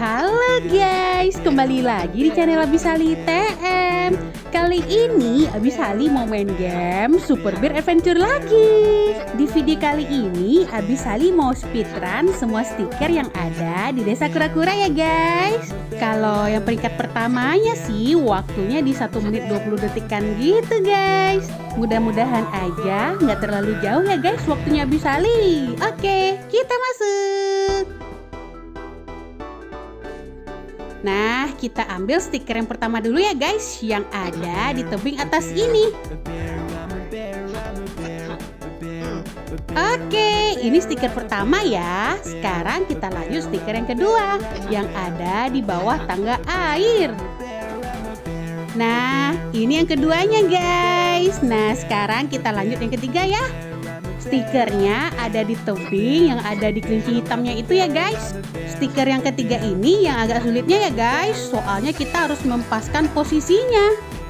Halo guys, kembali lagi di channel Abisali TM. Kali ini Abisali mau main game Super Bear Adventure lagi. Di video kali ini Abisali mau speedrun semua stiker yang ada di Desa Kura-Kura ya guys. Kalau yang peringkat pertamanya sih waktunya di 1 menit 20 detikan gitu guys. Mudah-mudahan aja nggak terlalu jauh ya guys waktunya Abisali. Oke, kita masuk. Nah, kita ambil stiker yang pertama dulu ya guys, yang ada di tebing atas ini. Oke, ini stiker pertama ya. Sekarang kita lanjut stiker yang kedua, yang ada di bawah tangga air. Nah, ini yang keduanya guys. Nah, sekarang kita lanjut yang ketiga ya. Stikernya ada di tebing yang ada di kelinci hitamnya itu ya guys. Stiker yang ketiga ini yang agak sulitnya ya guys, soalnya kita harus mempaskan posisinya.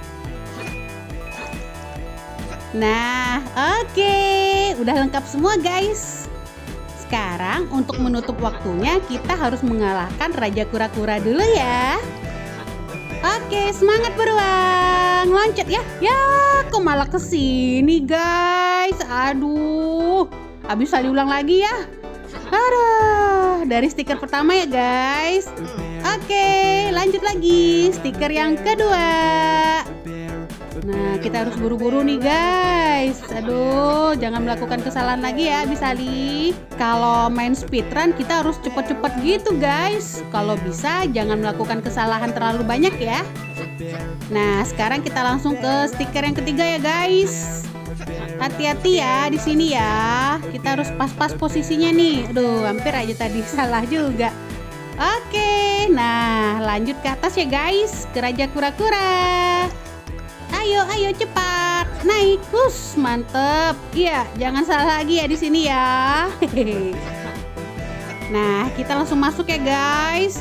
Nah, oke, udah lengkap semua guys. Sekarang untuk menutup waktunya kita harus mengalahkan Raja Kura-Kura dulu ya. Oke, semangat beruang, loncat ya. Ya, kok malah kesini guys. Aduh, Abisali ulang lagi ya. Aduh, dari stiker pertama ya guys. Oke, lanjut lagi stiker yang kedua. Nah, kita harus buru-buru nih guys. Aduh, jangan melakukan kesalahan lagi ya Abisali. Kalau main speedrun kita harus cepet-cepet gitu guys. Kalau bisa jangan melakukan kesalahan terlalu banyak ya. Nah, sekarang kita langsung ke stiker yang ketiga ya guys. Hati-hati ya di sini ya. Kita harus pas-pas posisinya nih. Aduh, hampir aja tadi salah juga. Oke, nah lanjut ke atas ya guys, ke Raja Kura-Kura. Ayo cepat naik, mantep. Iya, jangan salah lagi ya di sini ya. Nah, kita langsung masuk ya guys.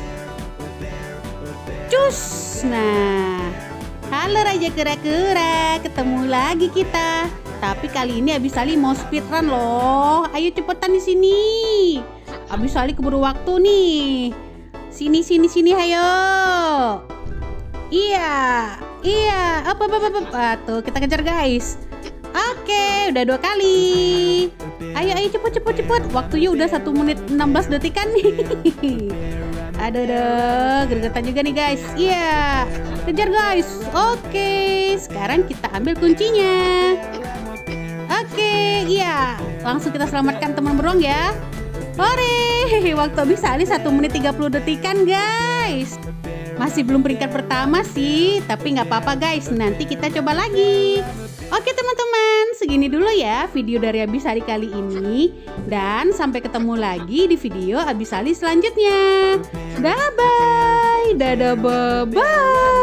Cus. Nah, halo Raja Kura-Kura, ketemu lagi kita. Tapi kali ini Abisali mau speedrun loh. Ayo cepetan di sini. Abisali keburu waktu nih. Sini, ayo. Iya, apa tuh kita kejar guys. Oke, udah 2 kali. Ayo cepet. Waktunya udah 1 menit 16 detikan nih. Aduh, gregetan juga nih guys. Iya, kejar guys. Oke, sekarang kita ambil kuncinya. Oke, iya, langsung kita selamatkan teman beruang ya. Hore, waktu Abisali 1 menit 30 detikan guys. Masih belum peringkat pertama sih, tapi nggak apa-apa guys, nanti kita coba lagi. Oke teman-teman, segini dulu ya video dari Abisali kali ini. Dan sampai ketemu lagi di video Abisali selanjutnya. Dadah bye.